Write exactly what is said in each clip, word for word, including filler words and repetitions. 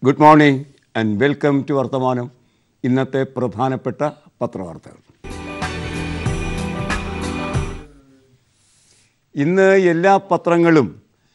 Good morning and welcome to Varthamanam. ഇന്നത്തെ പ്രധാനപ്പെട്ട പത്രവാർത്തകൾ. ഇന്ന് എല്ലാ പത്രങ്ങളും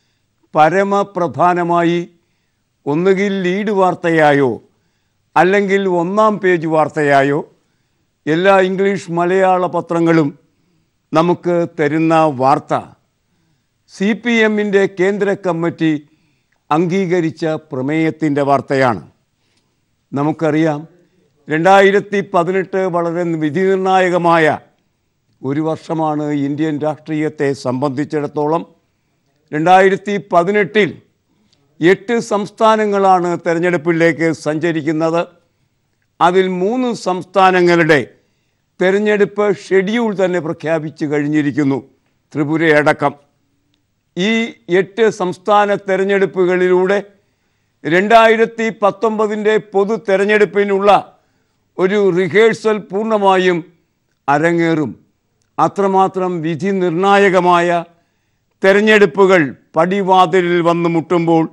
പരമപ്രധാനമായി ഒന്നുകിൽ ലീഡ് വാർത്തയായോ അല്ലെങ്കിൽ ഒന്നാം പേജ് വാർത്തയായോ എല്ലാ ഇംഗ്ലീഷ് മലയാള പത്രങ്ങളും നമുക്ക് തരുന്ന വാർത്ത സി പി എമ്മിൻ്റെ കേന്ദ്ര കമ്മിറ്റി അംഗീകരിച്ച പ്രമേയത്തിൻ്റെ വാർത്തയാണ്. നമുക്കറിയാം, രണ്ടായിരത്തി പതിനെട്ട് വളരെ വിധിനിർണായകമായ ഒരു വർഷമാണ് ഇന്ത്യൻ രാഷ്ട്രീയത്തെ സംബന്ധിച്ചിടത്തോളം. രണ്ടായിരത്തി പതിനെട്ടിൽ എട്ട് സംസ്ഥാനങ്ങളാണ് തെരഞ്ഞെടുപ്പിലേക്ക് സഞ്ചരിക്കുന്നത്. അതിൽ മൂന്ന് സംസ്ഥാനങ്ങളുടെ തെരഞ്ഞെടുപ്പ് ഷെഡ്യൂൾ തന്നെ പ്രഖ്യാപിച്ചു കഴിഞ്ഞിരിക്കുന്നു, ത്രിപുരയടക്കം. ഈ എട്ട് സംസ്ഥാന തെരഞ്ഞെടുപ്പുകളിലൂടെ രണ്ടായിരത്തി പത്തൊമ്പതിൻ്റെ പൊതു തെരഞ്ഞെടുപ്പിനുള്ള ഒരു റിഹേഴ്സൽ പൂർണ്ണമായും അരങ്ങേറും. അത്രമാത്രം വിധി നിർണായകമായ തെരഞ്ഞെടുപ്പുകൾ പടിവാതിലിൽ വന്നു മുട്ടുമ്പോൾ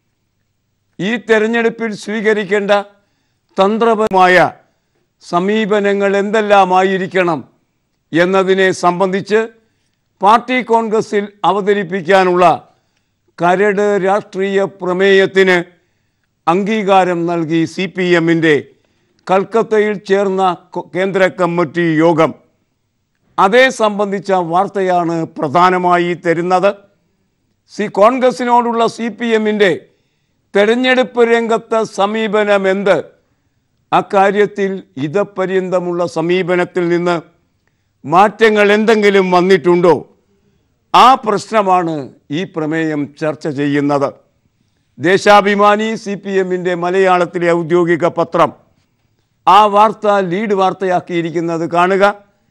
ഈ തെരഞ്ഞെടുപ്പിൽ സ്വീകരിക്കേണ്ട തന്ത്രപരമായ സമീപനങ്ങൾ എന്തെല്ലാമായിരിക്കണം എന്നതിനെ സംബന്ധിച്ച് പാർട്ടി കോൺഗ്രസിൽ അവതരിപ്പിക്കാനുള്ള കരട് രാഷ്ട്രീയ പ്രമേയത്തിന് അംഗീകാരം നൽകി സി പി എമ്മിൻ്റെ കൽക്കത്തയിൽ ചേർന്ന കേന്ദ്ര കമ്മിറ്റി യോഗം. അതേ സംബന്ധിച്ച വാർത്തയാണ് പ്രധാനമായി തരുന്നത്. സി കോൺഗ്രസിനോടുള്ള സി പി എമ്മിൻ്റെ തെരഞ്ഞെടുപ്പ് രംഗത്തെ സമീപനം എന്ത്? അക്കാര്യത്തിൽ ഇതപര്യന്തമുള്ള സമീപനത്തിൽ നിന്ന് മാറ്റങ്ങൾ എന്തെങ്കിലും വന്നിട്ടുണ്ടോ? ആ പ്രശ്നമാണ് ഈ പ്രമേയം ചർച്ച ചെയ്യുന്നത്. ദേശാഭിമാനി സി പി എമ്മിൻ്റെ മലയാളത്തിലെ ഔദ്യോഗിക പത്രം ആ വാർത്ത ലീഡ് വാർത്തയാക്കിയിരിക്കുന്നത് കാണുക.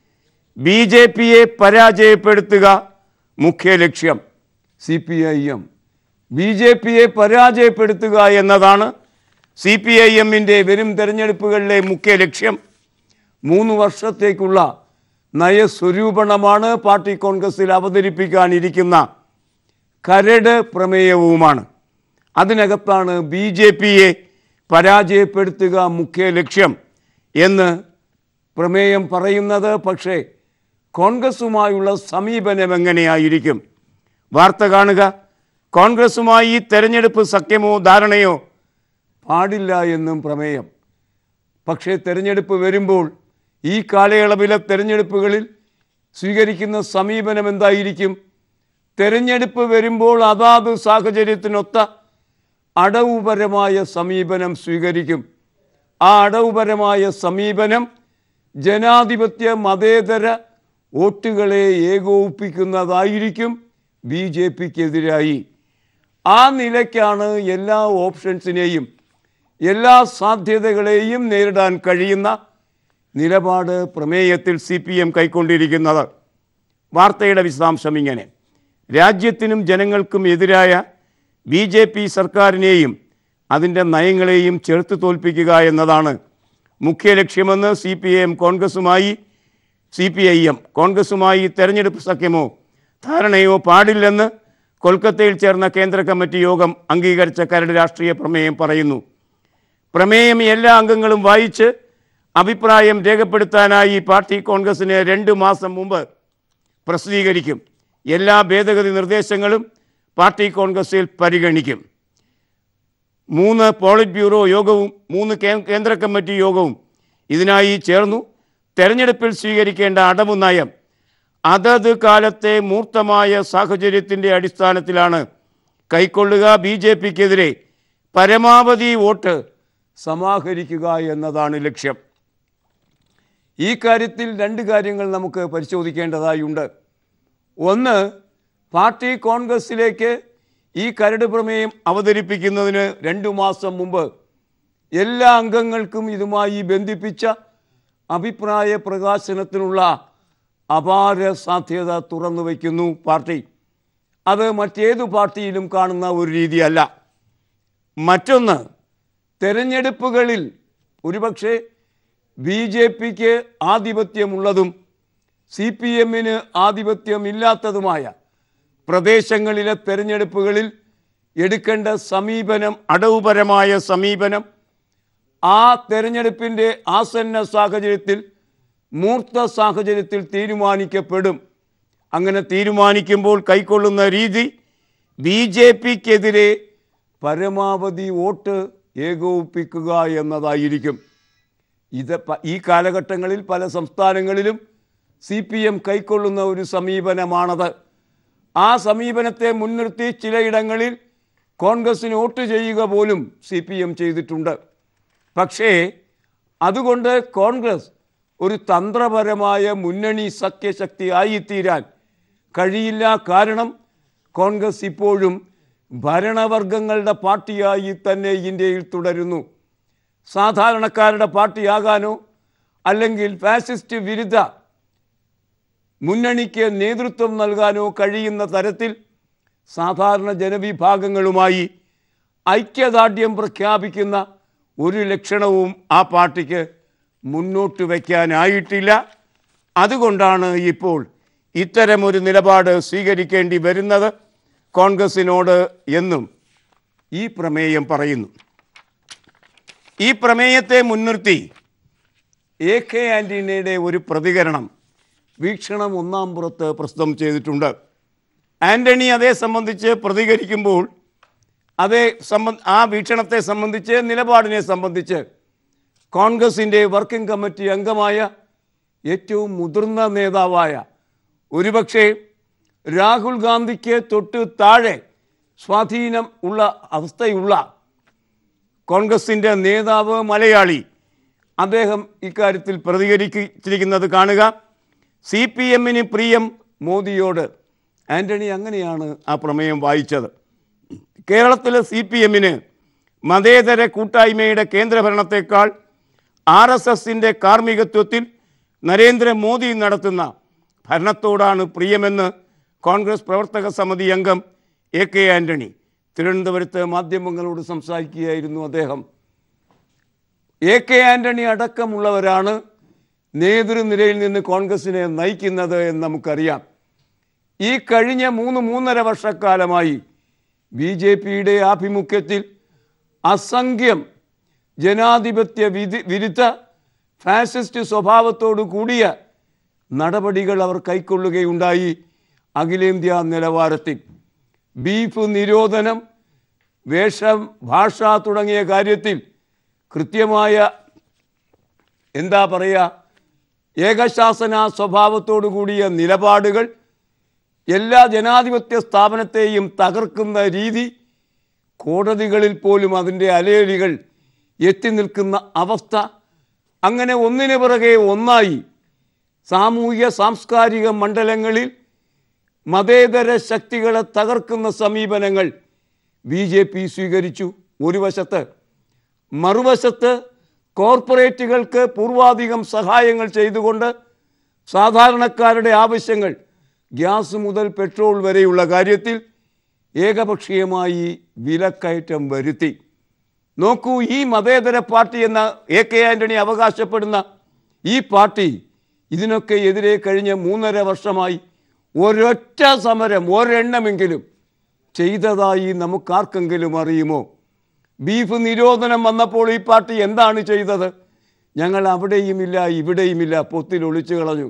ബി ജെ പിയെ പരാജയപ്പെടുത്തുക മുഖ്യ ലക്ഷ്യം. C P I M B J പിയെ പരാജയപ്പെടുത്തുക എന്നതാണ് സി പി ഐ എമ്മിൻ്റെ വരും തെരഞ്ഞെടുപ്പുകളിലെ മുഖ്യ ലക്ഷ്യം. മൂന്ന് വർഷത്തേക്കുള്ള നയസ്വരൂപണമാണ് പാർട്ടി കോൺഗ്രസിൽ അവതരിപ്പിക്കാനിരിക്കുന്ന കരട് പ്രമേയവുമാണ്. അതിനകത്താണ് ബി ജെ പിയെ പരാജയപ്പെടുത്തുക മുഖ്യ ലക്ഷ്യം എന്ന് പ്രമേയം പറയുന്നത്. പക്ഷേ കോൺഗ്രസുമായുള്ള സമീപനം എങ്ങനെയായിരിക്കും? വാർത്ത കാണുക. കോൺഗ്രസുമായി തെരഞ്ഞെടുപ്പ് സഖ്യമോ ധാരണയോ പാടില്ല എന്നും പ്രമേയം. പക്ഷേ തെരഞ്ഞെടുപ്പ് വരുമ്പോൾ ഈ കാലയളവിലെ തെരഞ്ഞെടുപ്പുകളിൽ സ്വീകരിക്കുന്ന സമീപനം എന്തായിരിക്കും? തെരഞ്ഞെടുപ്പ് വരുമ്പോൾ അതാത് സാഹചര്യത്തിനൊത്ത അടവുപരമായ സമീപനം സ്വീകരിക്കും. ആ അടവുപരമായ സമീപനം ജനാധിപത്യ മതേതര വോട്ടുകളെ ഏകോപിപ്പിക്കുന്നതായിരിക്കും ബി ജെ പിക്കെതിരായി. ആ നിലയ്ക്കാണ് എല്ലാ ഓപ്ഷൻസിനെയും എല്ലാ സാധ്യതകളെയും നേരിടാൻ കഴിയുന്ന നിലപാട് പ്രമേയത്തിൽ സി പി എം കൈക്കൊണ്ടിരിക്കുന്നത്. വാർത്തയുടെ വിശദാംശം ഇങ്ങനെ: രാജ്യത്തിനും ജനങ്ങൾക്കും എതിരായ ബി ജെ പി സർക്കാരിനെയും അതിൻ്റെ നയങ്ങളെയും ചെറുത്ത് തോൽപ്പിക്കുക എന്നതാണ് മുഖ്യ ലക്ഷ്യമെന്ന് സി പി എം കോൺഗ്രസുമായി സി പി ഐ എം കോൺഗ്രസുമായി തെരഞ്ഞെടുപ്പ് സഖ്യമോ ധാരണയോ പാടില്ലെന്ന് കൊൽക്കത്തയിൽ ചേർന്ന കേന്ദ്ര കമ്മിറ്റി യോഗം അംഗീകരിച്ച കരട് രാഷ്ട്രീയ പ്രമേയം പറയുന്നു. പ്രമേയം എല്ലാ അംഗങ്ങളും വായിച്ച് അഭിപ്രായം രേഖപ്പെടുത്താനായി പാർട്ടി കോൺഗ്രസിന് രണ്ട് മാസം മുമ്പ് പ്രസിദ്ധീകരിക്കും. എല്ലാ ഭേദഗതി നിർദ്ദേശങ്ങളും പാർട്ടി കോൺഗ്രസിൽ പരിഗണിക്കും. മൂന്ന് പോളിറ്റ് ബ്യൂറോ യോഗവും മൂന്ന് കേന്ദ്ര കമ്മിറ്റി യോഗവും ഇതിനായി ചേർന്നു. തെരഞ്ഞെടുപ്പിൽ സ്വീകരിക്കേണ്ട അടവ് നയം അതത് കാലത്തെ മൂർത്തമായ സാഹചര്യത്തിൻ്റെ അടിസ്ഥാനത്തിലാണ് കൈക്കൊള്ളുക. ബി ജെ പിക്കെതിരെ പരമാവധി വോട്ട് സമാഹരിക്കുക എന്നതാണ് ലക്ഷ്യം. ഈ കാര്യത്തിൽ രണ്ട് കാര്യങ്ങൾ നമുക്ക് പരിശോധിക്കേണ്ടതായുണ്ട്. ഒന്ന്, പാർട്ടി കോൺഗ്രസിലേക്ക് ഈ കരട് പ്രമേയം അവതരിപ്പിക്കുന്നതിന് രണ്ടു മാസം മുമ്പ് എല്ലാ അംഗങ്ങൾക്കും ഇതുമായി ബന്ധിപ്പിച്ച അഭിപ്രായ പ്രകാശനത്തിനുള്ള അപാര സാധ്യത തുറന്നു വയ്ക്കുന്നു പാർട്ടി. അത് മറ്റേതു പാർട്ടിയിലും കാണുന്ന ഒരു രീതിയല്ല. മറ്റൊന്ന്, തെരഞ്ഞെടുപ്പുകളിൽ ഒരുപക്ഷെ ബി ജെ പിക്ക് ആധിപത്യമുള്ളതും സി പി എമ്മിന് ആധിപത്യമില്ലാത്തതുമായ പ്രദേശങ്ങളിലെ തെരഞ്ഞെടുപ്പുകളിൽ എടുക്കേണ്ട സമീപനം, അടവുപരമായ സമീപനം ആ തെരഞ്ഞെടുപ്പിൻ്റെ ആസന്ന സാഹചര്യത്തിൽ, മൂർത്ത സാഹചര്യത്തിൽ തീരുമാനിക്കപ്പെടും. അങ്ങനെ തീരുമാനിക്കുമ്പോൾ കൈക്കൊള്ളുന്ന രീതി ബി ജെ പിക്കെതിരെ പരമാവധി വോട്ട് ഏകോപിപ്പിക്കുക എന്നതായിരിക്കും. ഇത് ഈ കാലഘട്ടങ്ങളിൽ പല സംസ്ഥാനങ്ങളിലും സി പി എം കൈക്കൊള്ളുന്ന ഒരു സമീപനമാണത്. ആ സമീപനത്തെ മുൻനിർത്തി ചിലയിടങ്ങളിൽ കോൺഗ്രസിന് വോട്ട് ചെയ്യുക പോലും സി പി എം ചെയ്തിട്ടുണ്ട്. പക്ഷേ അതുകൊണ്ട് കോൺഗ്രസ് ഒരു തന്ത്രപരമായ മുന്നണി സഖ്യശക്തി ആയിത്തീരാൻ കഴിയില്ല. കാരണം കോൺഗ്രസ് ഇപ്പോഴും ഭരണവർഗങ്ങളുടെ പാർട്ടിയായി തന്നെ ഇന്ത്യയിൽ തുടരുന്നു. സാധാരണക്കാരുടെ പാർട്ടിയാകാനോ അല്ലെങ്കിൽ ഫാസിസ്റ്റ് വിരുദ്ധ മുന്നണിക്ക് നേതൃത്വം നൽകാനോ കഴിയുന്ന തരത്തിൽ സാധാരണ ജനവിഭാഗങ്ങളുമായി ഐക്യദാർഢ്യം പ്രഖ്യാപിക്കുന്ന ഒരു ലക്ഷണവും ആ പാർട്ടിക്ക് മുന്നോട്ട് വയ്ക്കാനായിട്ടില്ല. അതുകൊണ്ടാണ് ഇപ്പോൾ ഇത്തരമൊരു നിലപാട് സ്വീകരിക്കേണ്ടി വരുന്നത് കോൺഗ്രസിനോട് എന്നും ഈ പ്രമേയം പറയുന്നു. ഈ പ്രമേയത്തെ മുൻനിർത്തി എ കെ ആൻ്റണിയുടെ ഒരു പ്രതികരണം വീക്ഷണം ഒന്നാം പുറത്ത് പ്രസ്തുതം ചെയ്തിട്ടുണ്ട്. ആൻ്റണി അതേ സംബന്ധിച്ച് പ്രതികരിക്കുമ്പോൾ അതേ സംബന്ധ ആ വീക്ഷണത്തെ സംബന്ധിച്ച്, നിലപാടിനെ സംബന്ധിച്ച് കോൺഗ്രസിൻ്റെ വർക്കിംഗ് കമ്മിറ്റി അംഗമായ ഏറ്റവും മുതിർന്ന നേതാവായ, ഒരുപക്ഷെ രാഹുൽ ഗാന്ധിക്ക് തൊട്ട് താഴെ സ്വാധീനം ഉള്ള അവസ്ഥയുള്ള കോൺഗ്രസിൻ്റെ നേതാവ്, മലയാളി, അദ്ദേഹം ഇക്കാര്യത്തിൽ പ്രതികരിച്ചിരിക്കുന്നത് കാണുക. സി പി എമ്മിന് പ്രിയം മോദിയോട്. ആൻ്റണി അങ്ങനെയാണ് ആ പ്രമേയം വായിച്ചത്. കേരളത്തിലെ സി പി എമ്മിന് മതേതര കൂട്ടായ്മയുടെ കേന്ദ്രഭരണത്തേക്കാൾ ആർ എസ് എസിൻ്റെ കാർമ്മികത്വത്തിൽ നരേന്ദ്രമോദി നടത്തുന്ന ഭരണത്തോടാണ് പ്രിയമെന്ന് കോൺഗ്രസ് പ്രവർത്തക സമിതി അംഗം എ കെ ആൻ്റണി തിരുവനന്തപുരത്ത് മാധ്യമങ്ങളോട് സംസാരിക്കുകയായിരുന്നു അദ്ദേഹം. എ കെ ആൻ്റണി അടക്കമുള്ളവരാണ് നേതൃനിരയിൽ നിന്ന് കോൺഗ്രസിനെ നയിക്കുന്നത് എന്ന് നമുക്കറിയാം. ഈ കഴിഞ്ഞ മൂന്ന് മൂന്നര വർഷക്കാലമായി ബി ജെ പിയുടെ ആഭിമുഖ്യത്തിൽ അസംഖ്യം ജനാധിപത്യ വിധി വിരുദ്ധ ഫാസിസ്റ്റ് സ്വഭാവത്തോടു കൂടിയ നടപടികൾ അവർ കൈക്കൊള്ളുകയുണ്ടായി. അഖിലേന്ത്യാ നിലവാരത്തിൽ ബീഫ് നിരോധനം, വേഷം, ഭാഷ തുടങ്ങിയ കാര്യത്തിൽ കൃത്യമായ എന്താ പറയുക ഏകശാസന സ്വഭാവത്തോടു കൂടിയ നിലപാടുകൾ, എല്ലാ ജനാധിപത്യ സ്ഥാപനത്തെയും തകർക്കുന്ന രീതി, കോടതികളിൽ പോലും അതിൻ്റെ അലയലികൾ എത്തി നിൽക്കുന്ന അവസ്ഥ, അങ്ങനെ ഒന്നിനു പിറകെ ഒന്നായി സാമൂഹിക സാംസ്കാരിക മണ്ഡലങ്ങളിൽ മതേതര ശക്തികളെ തകർക്കുന്ന സമീപനങ്ങൾ ബി ജെ പി സ്വീകരിച്ചു ഒരു വശത്ത്. മറുവശത്ത് കോർപ്പറേറ്റുകൾക്ക് പൂർവാധികം സഹായങ്ങൾ ചെയ്തുകൊണ്ട് സാധാരണക്കാരുടെ ആവശ്യങ്ങൾ, ഗ്യാസ് മുതൽ പെട്രോൾ വരെയുള്ള കാര്യത്തിൽ ഏകപക്ഷീയമായി വിലക്കയറ്റം വരുത്തി. നോക്കൂ, ഈ മതേതര പാർട്ടി എന്ന എ കെ ആൻ്റണി അവകാശപ്പെടുന്ന ഈ പാർട്ടി ഇതിനൊക്കെ എതിരെ കഴിഞ്ഞ മൂന്നര വർഷമായി ഒരൊറ്റ സമരം ഒരെണ്ണമെങ്കിലും ചെയ്തതായി നമുക്കാർക്കെങ്കിലും അറിയുമോ? ബീഫ് നിരോധനം വന്നപ്പോൾ ഈ പാർട്ടി എന്താണ് ചെയ്തത്? ഞങ്ങൾ അവിടെയുമില്ല ഇവിടെയുമില്ല, പൊത്തിൽ ഒളിച്ചു കളഞ്ഞു.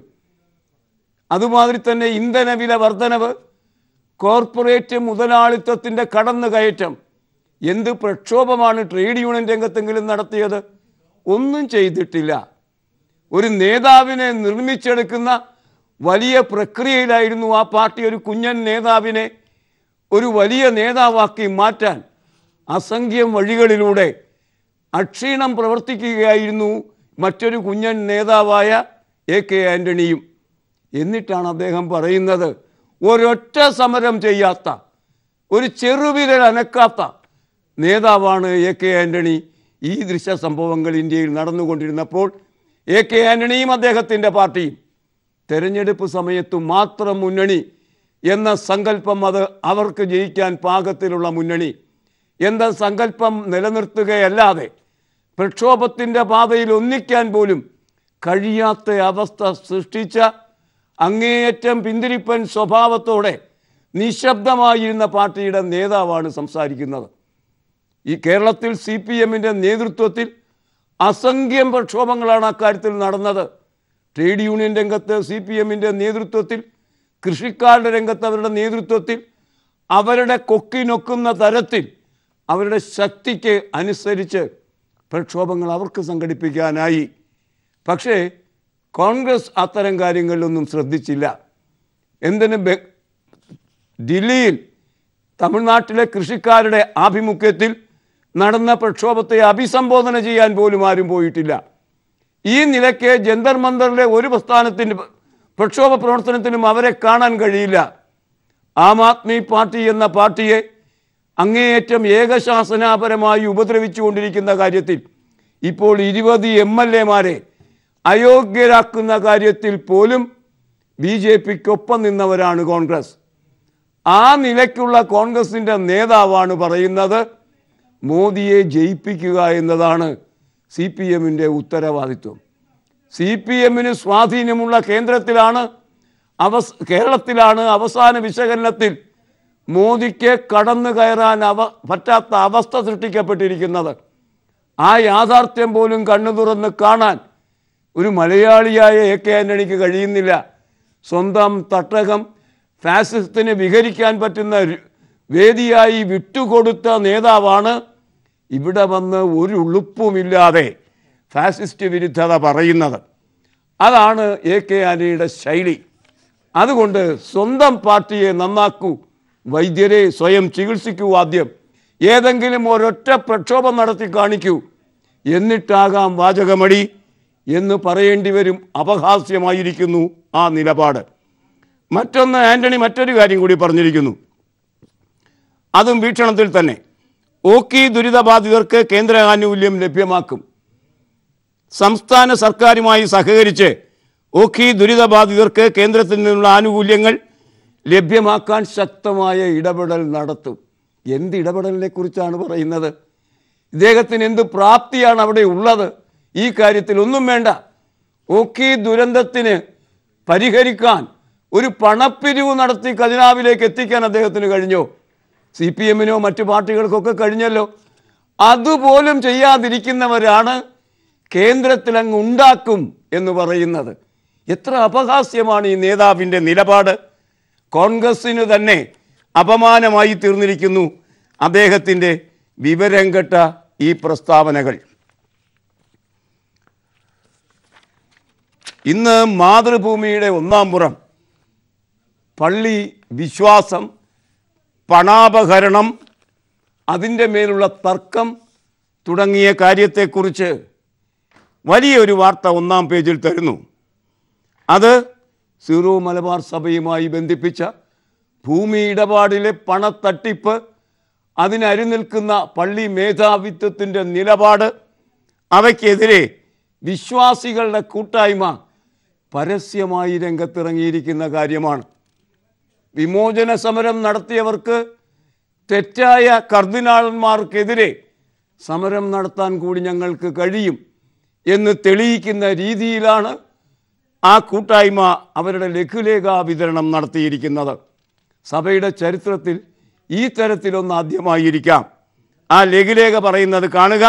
അതുമാതിരി തന്നെ ഇന്ധനവില വർധനവ്, കോർപ്പറേറ്റ് മുതലാളിത്തത്തിൻ്റെ കടന്നുകയറ്റം, എന്ത് പ്രക്ഷോഭമാണ് ട്രേഡ് യൂണിയൻ രംഗത്തെങ്കിലും നടത്തിയത്? ഒന്നും ചെയ്തിട്ടില്ല. ഒരു നേതാവിനെ നിർമ്മിച്ചെടുക്കുന്ന വലിയ പ്രക്രിയയിലായിരുന്നു ആ പാർട്ടി. ഒരു കുഞ്ഞൻ നേതാവിനെ ഒരു വലിയ നേതാവാക്കി മാറ്റാൻ അസംഖ്യം വഴികളിലൂടെ അക്ഷീണം പ്രവർത്തിക്കുകയായിരുന്നു മറ്റൊരു കുഞ്ഞൻ നേതാവായ എ കെ ആൻ്റണിയും. എന്നിട്ടാണ് അദ്ദേഹം പറയുന്നത് ഒരൊറ്റ സമരം ചെയ്യാത്ത, ഒരു ചെറുവിരൽ അനക്കാത്ത നേതാവാണ് എ കെ ആൻ്റണി. ഈ ദൃശ്യ സംഭവങ്ങൾ ഇന്ത്യയിൽ നടന്നുകൊണ്ടിരുന്നപ്പോൾ എ കെ ആൻ്റണിയും അദ്ദേഹത്തിൻ്റെ പാർട്ടിയും തെരഞ്ഞെടുപ്പ് സമയത്തു മാത്രം മുന്നണി എന്ന സങ്കല്പം, അത് അവർക്ക് ജയിക്കാൻ പാകത്തിലുള്ള മുന്നണി എന്ന സങ്കല്പം നിലനിർത്തുകയല്ലാതെ പ്രക്ഷോഭത്തിൻ്റെ പാതയിൽ ഒന്നിക്കാൻ പോലും കഴിയാത്ത അവസ്ഥ സൃഷ്ടിച്ച അങ്ങേയറ്റം പിന്തിരിപ്പൻ സ്വഭാവത്തോടെ നിശബ്ദമായിരുന്ന പാർട്ടിയുടെ നേതാവാണ് സംസാരിക്കുന്നത്. ഈ കേരളത്തിൽ സി പി എമ്മിൻ്റെ നേതൃത്വത്തിൽ അസംഖ്യം പ്രക്ഷോഭങ്ങളാണ് അക്കാര്യത്തിൽ നടന്നത്. ട്രേഡ് യൂണിയൻ രംഗത്ത് സി പി എമ്മിൻ്റെ നേതൃത്വത്തിൽ, കൃഷിക്കാരുടെ രംഗത്ത് അവരുടെ നേതൃത്വത്തിൽ, അവരുടെ കൊക്കിനൊക്കുന്ന തരത്തിൽ അവരുടെ ശക്തിക്ക് അനുസരിച്ച് പ്രക്ഷോഭങ്ങൾ അവർക്ക് സംഘടിപ്പിക്കാനായി. പക്ഷേ കോൺഗ്രസ് അത്തരം കാര്യങ്ങളിലൊന്നും ശ്രദ്ധിച്ചില്ല. എന്തിന് ദില്ലിയിൽ തമിഴ്നാട്ടിലെ കൃഷിക്കാരുടെ ആഭിമുഖ്യത്തിൽ നടന്ന പ്രക്ഷോഭത്തെ അഭിസംബോധന ചെയ്യാൻ പോലും ആരും പോയിട്ടില്ല. ഈ നിലയ്ക്ക് ജന്തർ മന്ദറിലെ ഒരു പ്രസ്ഥാനത്തിൻ്റെ പ്രക്ഷോഭ പ്രവർത്തനത്തിനും അവരെ കാണാൻ കഴിയില്ല. ആം ആദ്മി പാർട്ടി എന്ന പാർട്ടിയെ അങ്ങേയറ്റം ഏകശാസനാപരമായി ഉപദ്രവിച്ചുകൊണ്ടിരിക്കുന്ന കാര്യത്തിൽ ഇപ്പോൾ ഇരുപത് എം എൽ എമാരെ അയോഗ്യരാക്കുന്ന കാര്യത്തിൽ പോലും ബി ജെ പിക്കൊപ്പം നിന്നവരാണ് കോൺഗ്രസ്. ആ നിലയ്ക്കുള്ള കോൺഗ്രസിൻ്റെ നേതാവാണ് പറയുന്നത് മോദിയെ ജയിപ്പിക്കുക എന്നതാണ് സി പി എമ്മിൻ്റെ ഉത്തരവാദിത്വം. സി പി എമ്മിന് സ്വാധീനമുള്ള കേന്ദ്രത്തിലാണ് അവ കേരളത്തിലാണ് അവസാന വിശകലനത്തിൽ മോദിക്ക് കടന്നു കയറാൻ അവ പറ്റാത്ത അവസ്ഥ സൃഷ്ടിക്കപ്പെട്ടിരിക്കുന്നത്. ആ യാഥാർത്ഥ്യം പോലും കണ്ണു തുറന്ന് കാണാൻ ഒരു മലയാളിയായ എ കെ ആന്റണിക്ക് കഴിയുന്നില്ല. സ്വന്തം തട്ടകം ഫാസിസത്തിന് വിഹരിക്കാൻ പറ്റുന്ന വേദിയായി വിട്ടുകൊടുത്ത നേതാവാണ് ഇവിടെ വന്ന് ഒരു ഉളുപ്പുമില്ലാതെ ഫാസിസ്റ്റ് വിരുദ്ധത പറയുന്നത്. അതാണ് എ കെ ആന്റണിയുടെ ശൈലി. അതുകൊണ്ട് സ്വന്തം പാർട്ടിയെ നന്നാക്കൂ, വൈദ്യരെ സ്വയം ചികിത്സിക്കൂ, ആദ്യം ഏതെങ്കിലും ഒരൊറ്റ പ്രക്ഷോഭം നടത്തി കാണിക്കൂ, എന്നിട്ടാകാം വാചകമടി എന്ന് പറയേണ്ടി വരും. അപഹാസ്യമായിരിക്കുന്നു ആ നിലപാട്. മറ്റൊന്ന്, ആന്റണി മറ്റൊരു കാര്യം കൂടി പറഞ്ഞിരിക്കുന്നു, അതും വീക്ഷണത്തിൽ തന്നെ. ഓഖി ദുരിതബാധിതർക്ക് കേന്ദ്ര ആനുകൂല്യം ലഭ്യമാക്കും. സംസ്ഥാന സർക്കാരുമായി സഹകരിച്ച് ഓഖി ദുരിതബാധിതർക്ക് കേന്ദ്രത്തിൽ നിന്നുള്ള ആനുകൂല്യങ്ങൾ ലഭ്യമാക്കാൻ ശക്തമായ ഇടപെടൽ നടത്തും. എന്ത് ഇടപെടലിനെ കുറിച്ചാണ് പറയുന്നത്? ഇദ്ദേഹത്തിന് എന്ത് പ്രാപ്തിയാണ് അവിടെ ഉള്ളത്? ഈ കാര്യത്തിൽ ഒന്നും വേണ്ട. ഓഖി ദുരന്തത്തിന് പരിഹരിക്കാൻ ഒരു പണപ്പിരിവ് നടത്തി ഖജനാവിലേക്ക് എത്തിക്കാൻ അദ്ദേഹത്തിന് കഴിഞ്ഞോ? സി പി എമ്മിനോ മറ്റു പാർട്ടികൾക്കൊക്കെ കഴിഞ്ഞല്ലോ. അതുപോലും ചെയ്യാതിരിക്കുന്നവരാണ് കേന്ദ്രത്തിലങ്ങ് ഉണ്ടാക്കും എന്ന് പറയുന്നത്. എത്ര അപഹാസ്യമാണ് ഈ നേതാവിൻ്റെ നിലപാട്! കോൺഗ്രസ്സിന് തന്നെ അപമാനമായി തീർന്നിരിക്കുന്നു അദ്ദേഹത്തിൻ്റെ വിവരം കെട്ട ഈ പ്രസ്താവനകൾ. ഇന്ന് മാതൃഭൂമിയുടെ ഒന്നാം പുറം പള്ളി വിശ്വാസം, പണാപഹരണം, അതിൻ്റെ മേലുള്ള തർക്കം തുടങ്ങിയ കാര്യത്തെക്കുറിച്ച് വലിയൊരു വാർത്ത ഒന്നാം പേജിൽ തരുന്നു. അത് സീറോ മലബാർ സഭയുമായി ബന്ധിപ്പിച്ച ഭൂമി ഇടപാടിലെ പണത്തട്ടിപ്പ്, അതിനരുനിൽക്കുന്ന പള്ളി മേധാവിത്വത്തിൻ്റെ നിലപാട്, അവയ്ക്കെതിരെ വിശ്വാസികളുടെ കൂട്ടായ്മ പരസ്യമായി രംഗത്തിറങ്ങിയിരിക്കുന്ന കാര്യമാണ്. വിമോചന സമരം നടത്തിയവർക്ക് തെറ്റായ കർദിനാളന്മാർക്കെതിരെ സമരം നടത്താൻ കൂടി ഞങ്ങൾക്ക് കഴിയും എന്ന് തെളിയിക്കുന്ന രീതിയിലാണ് ആ കൂട്ടായ്മ അവരുടെ ലഘുലേഖാ വിതരണം നടത്തിയിരിക്കുന്നത്. സഭയുടെ ചരിത്രത്തിൽ ഈ തരത്തിലൊന്ന് ആദ്യമായിരിക്കാം. ആ ലഘുലേഖ പറയുന്നത് കാണുക.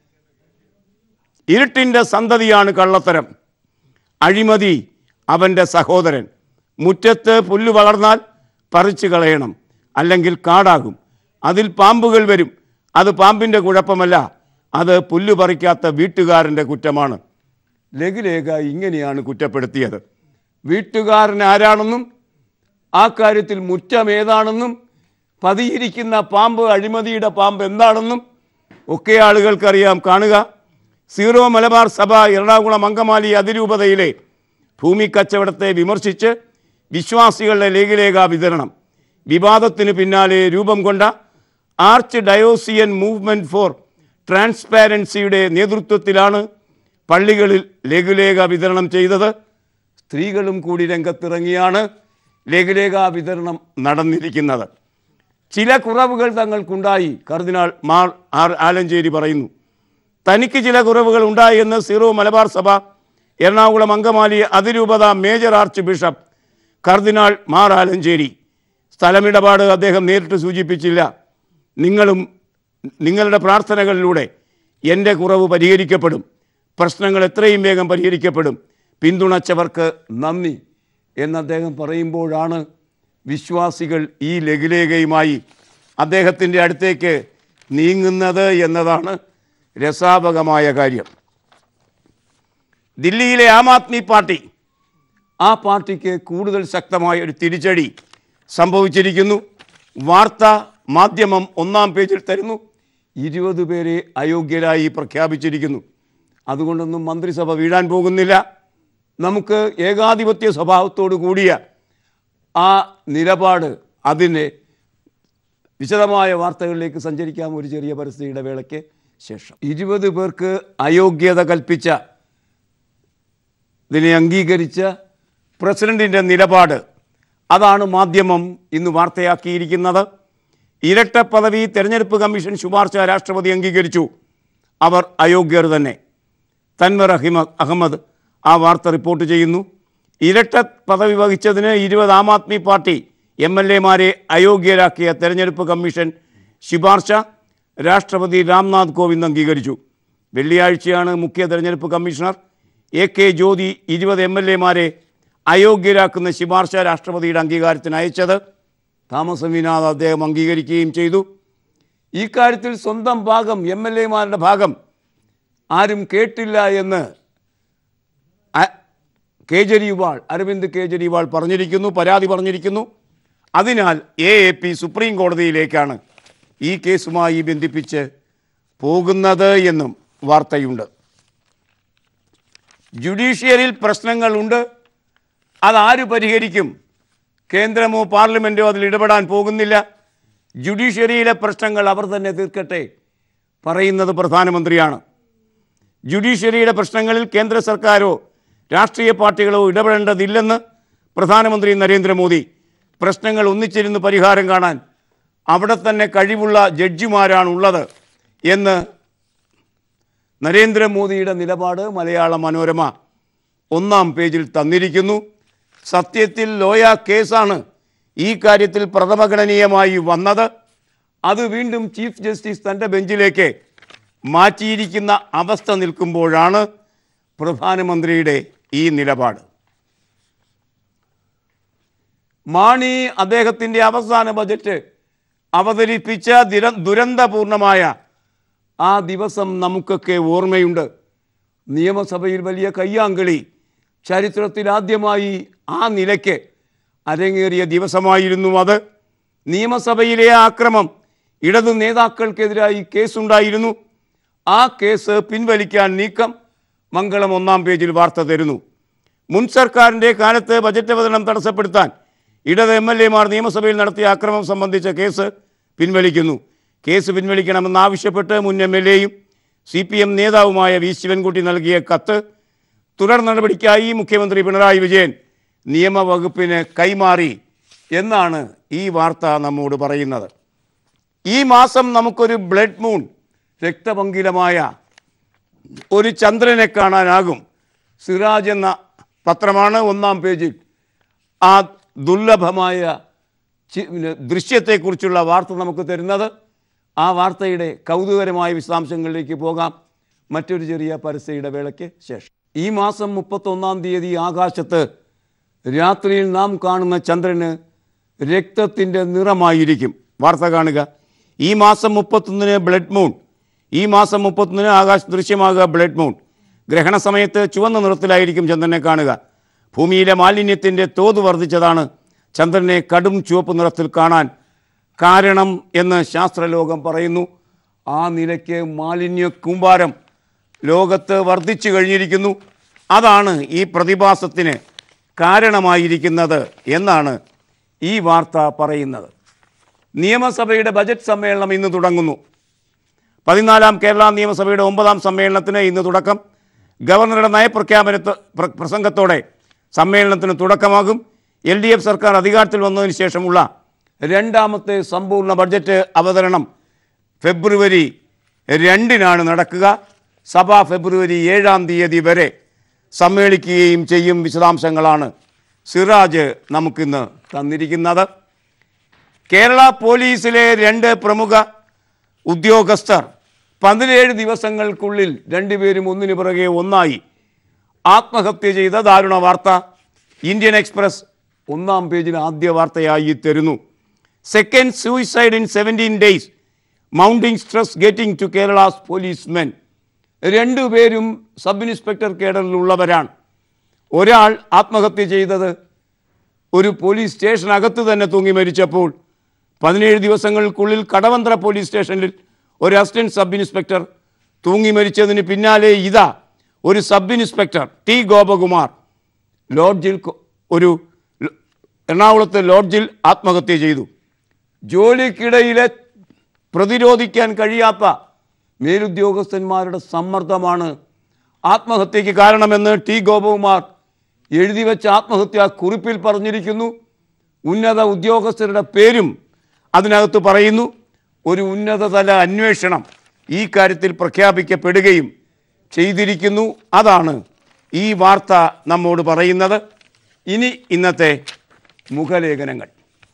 ഇരുട്ടിൻ്റെ സന്തതിയാണ് കള്ളത്തരം, അഴിമതി അവൻ്റെ സഹോദരൻ. മുറ്റത്ത് പുല്ല് വളർന്നാൽ പറിച്ചു കളയണം, അല്ലെങ്കിൽ കാടാകും. അതിൽ പാമ്പുകൾ വരും, അത് പാമ്പിൻ്റെ കുഴപ്പമല്ല, അത് പുല്ല് പറിക്കാത്ത വീട്ടുകാരൻ്റെ കുറ്റമാണ്. ലഘുലേഖ ഇങ്ങനെയാണ് കുറ്റപ്പെടുത്തിയത്. വീട്ടുകാരൻ ആരാണെന്നും ആ കാര്യത്തിൽ മുറ്റം ഏതാണെന്നും പതിയിരിക്കുന്ന പാമ്പ്, അഴിമതിയുടെ പാമ്പ് എന്താണെന്നും ഒക്കെ ആളുകൾക്കറിയാം. കാണുക. സീറോ മലബാർ സഭ എറണാകുളം അങ്കമാലി അതിരൂപതയിലെ ഭൂമി കച്ചവടത്തെ വിമർശിച്ച് വിശ്വാസികളുടെ ലഘുലേഖാ വിതരണം. വിവാദത്തിന് പിന്നാലെ രൂപം കൊണ്ട ആർച്ച് ഡയോസിയൻ മൂവ്മെൻറ്റ് ഫോർ ട്രാൻസ്പാരൻസിയുടെ നേതൃത്വത്തിലാണ് പള്ളികളിൽ ലഘുലേഖ വിതരണം ചെയ്തത്. സ്ത്രീകളും കൂടി രംഗത്തിറങ്ങിയാണ് ലഘുലേഖാ വിതരണം നടന്നിരിക്കുന്നത്. ചില കുറവുകൾ തങ്ങൾക്കുണ്ടായി, കർദിനാൾ മാർ ആർ ആലഞ്ചേരി പറയുന്നു. തനിക്ക് ചില കുറവുകൾ ഉണ്ടായി എന്ന് സീറോ മലബാർ സഭ എറണാകുളം അങ്കമാലി അതിരൂപത മേജർ ആർച്ച് ബിഷപ്പ് കർദിനാൾ മാർ ആലഞ്ചേരി. സ്ഥലമിടപാട് അദ്ദേഹം നേരിട്ട് സൂചിപ്പിച്ചില്ല. നിങ്ങളും നിങ്ങളുടെ പ്രാർത്ഥനകളിലൂടെ എൻ്റെ കുറവ് പരിഹരിക്കപ്പെടും, പ്രശ്നങ്ങൾ എത്രയും വേഗം പരിഹരിക്കപ്പെടും, പിന്തുണച്ചവർക്ക് നന്ദി എന്ന് അദ്ദേഹം പറയുമ്പോഴാണ് വിശ്വാസികൾ ഈ ലഘുലേഖയുമായി അദ്ദേഹത്തിൻ്റെ അടുത്തേക്ക് നീങ്ങുന്നത് എന്നതാണ് രസാവഹമായ കാര്യം. ദില്ലിയിലെ ആം ആദ്മി പാർട്ടി, ആ പാർട്ടിക്ക് കൂടുതൽ ശക്തമായ ഒരു തിരിച്ചടി സംഭവിച്ചിരിക്കുന്നു. വാർത്താ മാധ്യമം ഒന്നാം പേജിൽ തരുന്നു, ഇരുപത് പേരെ അയോഗ്യരായി പ്രഖ്യാപിച്ചിരിക്കുന്നു. അതുകൊണ്ടൊന്നും മന്ത്രിസഭ വീഴാൻ പോകുന്നില്ല. നമുക്ക് ഏകാധിപത്യ സ്വഭാവത്തോടു കൂടിയ ആ നിലപാട്, അതിൻ്റെ വിശദമായ വാർത്തകളിലേക്ക് സഞ്ചരിക്കാം ഒരു ചെറിയ പരസ്യ ഇടവേളയ്ക്ക് ശേഷം. ഇരുപത് പേർക്ക് അയോഗ്യത കൽപ്പിച്ച, ഇതിനെ അംഗീകരിച്ച പ്രസിഡന്റിൻ്റെ നിലപാട്, അതാണ് മാധ്യമം ഇന്ന് വാർത്തയാക്കിയിരിക്കുന്നത്. ഇരട്ട പദവി തെരഞ്ഞെടുപ്പ് കമ്മീഷൻ ശുപാർശ രാഷ്ട്രപതി അംഗീകരിച്ചു, അവർ അയോഗ്യർ തന്നെ. തൻവർ അഹമ്മദ് ആ വാർത്ത റിപ്പോർട്ട് ചെയ്യുന്നു. ഇരട്ട പദവി വഹിച്ചതിന് ഇരുപത് Aam Aadmi party M L എമാരെ അയോഗ്യരാക്കിയ തെരഞ്ഞെടുപ്പ് കമ്മീഷൻ ശുപാർശ രാഷ്ട്രപതി രാംനാഥ് കോവിന്ദ് അംഗീകരിച്ചു. വെള്ളിയാഴ്ചയാണ് മുഖ്യ തെരഞ്ഞെടുപ്പ് കമ്മീഷണർ എ കെ ജ്യോതി ഇരുപത് എം എൽ എമാരെ അയോഗ്യരാക്കുന്ന ശുപാർശ രാഷ്ട്രപതിയുടെ അംഗീകാരത്തിന് അയച്ചത്. താമസമില്ലാതെ അദ്ദേഹം അംഗീകരിക്കുകയും ചെയ്തു. ഈ കാര്യത്തിൽ സ്വന്തം ഭാഗം, എം എൽ എമാരുടെ ഭാഗം ആരും കേട്ടില്ല എന്ന് കേജ്രിവാൾ, അരവിന്ദ് കേജ്രിവാൾ പറഞ്ഞിരിക്കുന്നു, പരാതി പറഞ്ഞിരിക്കുന്നു. അതിനാൽ എ എ പി സുപ്രീം കോടതിയിലേക്കാണ് ഈ കേസുമായി ബന്ധിപ്പിച്ച് പോകുന്നത് എന്നും വാർത്തയുണ്ട്. ജുഡീഷ്യറിയിൽ പ്രശ്നങ്ങളുണ്ട്, അതാര് പരിഹരിക്കും? കേന്ദ്രമോ പാർലമെൻറ്റോ അതിൽ ഇടപെടാൻ പോകുന്നില്ല. ജുഡീഷ്യറിയിലെ പ്രശ്നങ്ങൾ അവർ തന്നെ തീർക്കട്ടെ, പറയുന്നത് പ്രധാനമന്ത്രിയാണ്. ജുഡീഷ്യറിയുടെ പ്രശ്നങ്ങളിൽ കേന്ദ്ര സർക്കാരോ രാഷ്ട്രീയ പാർട്ടികളോ ഇടപെടേണ്ടതില്ലെന്ന് പ്രധാനമന്ത്രി നരേന്ദ്രമോദി. പ്രശ്നങ്ങൾ ഒന്നിച്ചിരുന്ന് പരിഹാരം കാണാൻ അവിടെ തന്നെ കഴിവുള്ള ജഡ്ജിമാരാണുള്ളത് എന്ന് നരേന്ദ്രമോദിയുടെ നിലപാട് മലയാള മനോരമ ഒന്നാം പേജിൽ തന്നിരിക്കുന്നു. സത്യത്തിൽ ലോയ കേസാണ് ഈ കാര്യത്തിൽ പ്രഥമഗണനീയമായി വന്നത്. അത് വീണ്ടും ചീഫ് ജസ്റ്റിസ് തൻ്റെ ബെഞ്ചിലേക്ക് മാറ്റിയിരിക്കുന്ന അവസ്ഥ നിൽക്കുമ്പോഴാണ് പ്രധാനമന്ത്രിയുടെ ഈ നിലപാട്. മാണി അദ്ദേഹത്തിൻ്റെ അവസാന ബജറ്റ് അവതരിപ്പിച്ച ദുര ദുരന്തപൂർണമായ ആ ദിവസം നമുക്കൊക്കെ ഓർമ്മയുണ്ട്. നിയമസഭയിൽ വലിയ കയ്യാങ്കളി ചരിത്രത്തിലാദ്യമായി ആ നിലയ്ക്ക് അരങ്ങേറിയ ദിവസമായിരുന്നു അത്. നിയമസഭയിലെ ആക്രമം, ഇടതു നേതാക്കൾക്കെതിരായി കേസുണ്ടായിരുന്നു. ആ കേസ് പിൻവലിക്കാൻ നീക്കം, മംഗളം ഒന്നാം പേജിൽ വാർത്ത തരുന്നു. മുൻ സർക്കാരിൻ്റെ കാലത്ത് ബജറ്റ് അവതരണം തടസ്സപ്പെടുത്താൻ ഇടത് എം എൽ എമാർ നിയമസഭയിൽ നടത്തിയ ആക്രമം സംബന്ധിച്ച കേസ് പിൻവലിക്കുന്നു. കേസ് പിൻവലിക്കണമെന്നാവശ്യപ്പെട്ട് മുൻ എം എൽ എയും സി പി എം നേതാവുമായ വി ശിവൻകുട്ടി നൽകിയ കത്ത് തുടർ നടപടിക്കായി മുഖ്യമന്ത്രി പിണറായി വിജയൻ നിയമവകുപ്പിന് കൈമാറി എന്നാണ് ഈ വാർത്ത നമ്മോട് പറയുന്നത്. ഈ മാസം നമുക്കൊരു ബ്ലഡ് മൂൺ, രക്തപങ്കിലമായ ഒരു ചന്ദ്രനെ കാണാനാകും. സിറാജ് എന്ന പത്രമാണ് ഒന്നാം പേജിൽ ആ ദുർലഭമായ ദൃശ്യത്തെക്കുറിച്ചുള്ള വാർത്ത നമുക്ക് തരുന്നത്. ആ വാർത്തയുടെ കൗതുകരമായ വിശദാംശങ്ങളിലേക്ക് പോകാം മറ്റൊരു ചെറിയ പരസ്യ ഇടവേളയ്ക്ക് ശേഷം. ഈ മാസം മുപ്പത്തൊന്നാം തീയതി ആകാശത്ത് രാത്രിയിൽ നാം കാണുന്ന ചന്ദ്രന് രക്തത്തിൻ്റെ നിറമായിരിക്കും. വാർത്ത കാണുക. ഈ മാസം മുപ്പത്തൊന്നിന് ബ്ലഡ് മൂൺ. ഈ മാസം മുപ്പത്തൊന്നിന് ആകാശ ദൃശ്യമാകുക ബ്ലഡ് മൂൺ. ഗ്രഹണ സമയത്ത് ചുവന്ന നിറത്തിലായിരിക്കും ചന്ദ്രനെ കാണുക. ഭൂമിയിലെ മാലിന്യത്തിൻ്റെ തോത് വർദ്ധിച്ചതാണ് ചന്ദ്രനെ കടും ചുവപ്പ് നിറത്തിൽ കാണാൻ കാരണം എന്ന് ശാസ്ത്രലോകം പറയുന്നു. ആ നിലയ്ക്ക് മാലിന്യ കൂമ്പാരം ലോകത്ത് വർദ്ധിച്ചു കഴിഞ്ഞിരിക്കുന്നു. അതാണ് ഈ പ്രതിഭാസത്തിന് കാരണമായിരിക്കുന്നത് എന്നാണ് ഈ വാർത്ത പറയുന്നത്. നിയമസഭയുടെ ബജറ്റ് സമ്മേളനം ഇന്ന് തുടങ്ങുന്നു. പതിനാലാം കേരള നിയമസഭയുടെ ഒമ്പതാം സമ്മേളനത്തിന് ഇന്ന് തുടക്കം. ഗവർണറുടെ നയപ്രഖ്യാപന പ്രസംഗത്തോടെ സമ്മേളനത്തിന് തുടക്കമാകും. എൽ ഡി എഫ് സർക്കാർ അധികാരത്തിൽ വന്നതിന് ശേഷമുള്ള രണ്ടാമത്തെ സമ്പൂർണ്ണ ബഡ്ജറ്റ് അവതരണം ഫെബ്രുവരി രണ്ടിനാണ് നടക്കുക. സഭ ഫെബ്രുവരി ഏഴാം തീയതി വരെ സമ്മേളിക്കുകയും ചെയ്യും. വിശദാംശങ്ങളാണ് സിറാജ് നമുക്കിന്ന് തന്നിരിക്കുന്നത്. കേരള പോലീസിലെ രണ്ട് പ്രമുഖ ഉദ്യോഗസ്ഥർ പതിനേഴ് ദിവസങ്ങൾക്കുള്ളിൽ രണ്ടുപേരും ഒന്നിനു പിറകെ ഒന്നായി ആത്മഹത്യ ചെയ്ത ദാരുണ വാർത്ത ഇന്ത്യൻ എക്സ്പ്രസ് ഒന്നാം പേജിൽ ആദ്യ വാർത്തയായി തരുന്നു. Second suicide in seventeen days, mounting stress getting to Kerala's policemen. രണ്ടുപേരും സബ് ഇൻസ്പെക്ടർ കേഡറിലുള്ളവരാണ്. ഒരാൾ ആത്മഹത്യ ചെയ്തത് ഒരു പോലീസ് സ്റ്റേഷനകത്ത് തന്നെ തൂങ്ങി മരിച്ചപ്പോൾ പതിനേഴ് ദിവസങ്ങൾക്കുള്ളിൽ കടവന്ത്ര പോലീസ് സ്റ്റേഷനിൽ ഒരു അസിസ്റ്റന്റ് സബ് ഇൻസ്പെക്ടർ തൂങ്ങി മരിച്ചതിന് പിന്നാലെ ഇതാ ഒരു സബ് ഇൻസ്പെക്ടർ ടി ഗോപകുമാർ ലോഡ്ജിൽ ഒരു എറണാകുളത്തെ ലോഡ്ജിൽ ആത്മഹത്യ ചെയ്തു. ജോലിക്കിടയിലെ പ്രതിരോധിക്കാൻ കഴിയാത്ത മേലുദ്യോഗസ്ഥന്മാരുടെ സമ്മർദ്ദമാണ് ആത്മഹത്യയ്ക്ക് കാരണമെന്ന് ടി ഗോപകുമാർ എഴുതി വെച്ച ആത്മഹത്യാ കുറിപ്പിൽ പറഞ്ഞിരിക്കുന്നു. ഉന്നത ഉദ്യോഗസ്ഥരുടെ പേരും അതിനകത്ത് പറയുന്നു. ഒരു ഉന്നതതല അന്വേഷണം ഈ കാര്യത്തിൽ പ്രഖ്യാപിക്കപ്പെടുകയും ചെയ്തിരിക്കുന്നു. അതാണ് ഈ വാർത്ത നമ്മോട് പറയുന്നത്. ഇനി ഇന്നത്തെ മുഖലേഖനങ്ങൾ.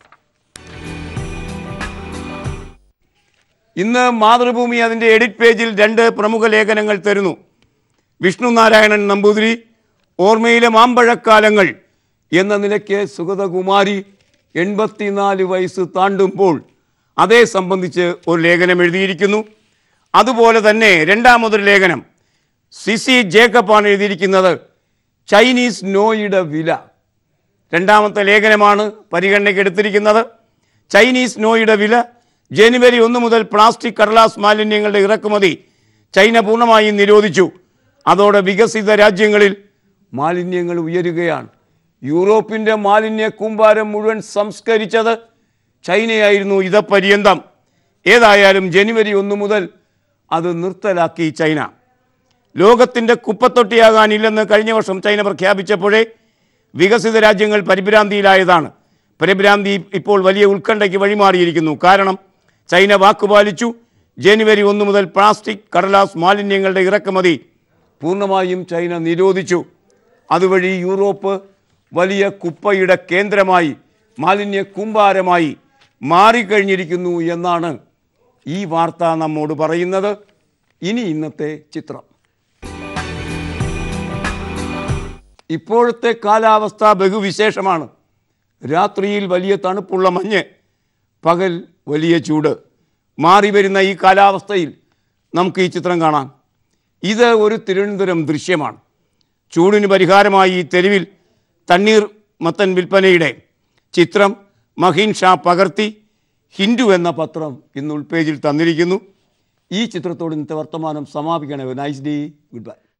ഇന്ന് മാതൃഭൂമി അതിൻ്റെ എഡിറ്റ് പേജിൽ രണ്ട് പ്രമുഖ ലേഖനങ്ങൾ തരുന്നു. വിഷ്ണു നാരായണൻ നമ്പൂതിരി ഓർമ്മയിലെ മാമ്പഴക്കാലങ്ങൾ എന്ന നിലയ്ക്ക് സുഗതകുമാരി എൺപത്തിനാല് വയസ്സ് താണ്ടുമ്പോൾ അതേ സംബന്ധിച്ച് ഒരു ലേഖനം എഴുതിയിരിക്കുന്നു. അതുപോലെ തന്നെ രണ്ടാമതൊരു ലേഖനം സിസി ജേക്കബാണ് എഴുതിയിരിക്കുന്നത്, ചൈനീസ് നോയുടെ വില. രണ്ടാമത്തെ ലേഖനമാണ് പരിഗണനയ്ക്ക് എടുത്തിരിക്കുന്നത്. ചൈനീസ് നോയുടെ വില. ജനുവരി ഒന്ന് മുതൽ പ്ലാസ്റ്റിക് കടലാസ് മാലിന്യങ്ങളുടെ ഇറക്കുമതി ചൈന പൂർണ്ണമായും നിരോധിച്ചു. അതോടെ വികസിത രാജ്യങ്ങളിൽ മാലിന്യങ്ങൾ ഉയരുകയാണ്. യൂറോപ്പിൻ്റെ മാലിന്യ കൂമ്പാരം മുഴുവൻ സംസ്കരിച്ചത് ചൈനയായിരുന്നു ഇതപര്യന്തം. ഏതായാലും ജനുവരി ഒന്ന് മുതൽ അത് നിർത്തലാക്കി ചൈന. ലോകത്തിൻ്റെ കുപ്പത്തൊട്ടിയാകാനില്ലെന്ന് കഴിഞ്ഞ വർഷം ചൈന പ്രഖ്യാപിച്ചപ്പോഴേ വികസിത രാജ്യങ്ങൾ പരിഭ്രാന്തിയിലായതാണ്. പരിഭ്രാന്തി ഇപ്പോൾ വലിയ ഉത്കണ്ഠയ്ക്ക് വഴിമാറിയിരിക്കുന്നു. കാരണം ചൈന വാക്കുപാലിച്ചു. ജനുവരി ഒന്ന് മുതൽ പ്ലാസ്റ്റിക് കടലാസ് മാലിന്യങ്ങളുടെ ഇറക്കുമതി പൂർണ്ണമായും ചൈന നിരോധിച്ചു. അതുവഴി യൂറോപ്പ് വലിയ കുപ്പയുടെ കേന്ദ്രമായി, മാലിന്യ കൂമ്പാരമായി മാറിക്കഴിഞ്ഞിരിക്കുന്നു എന്നാണ് ഈ വാർത്ത നമ്മോട് പറയുന്നത്. ഇനി ഇന്നത്തെ ചിത്രം. ഇപ്പോഴത്തെ കാലാവസ്ഥ ബഹുവിശേഷമാണ്. രാത്രിയിൽ വലിയ തണുപ്പുള്ള മഞ്ഞ്, പകൽ വലിയ ചൂട്. മാറി വരുന്ന ഈ കാലാവസ്ഥയിൽ നമുക്ക് ഈ ചിത്രം കാണാം. ഇത് ഒരു തിരുവനന്തപുരം ദൃശ്യമാണ്. ചൂടിന് പരിഹാരമായി ഈ തെരുവിൽ തണ്ണീർ മത്തൻ വിൽപ്പനയുടെ ചിത്രം മഹീൻ ഷാ പകർത്തി ഹിന്ദു എന്ന പത്രം ഇന്ന് ഉൾപേജിൽ തന്നിരിക്കുന്നു. ഈ ചിത്രത്തോട് ഇന്നത്തെ വർത്തമാനം സമാപിക്കണേ. Nice day, good by.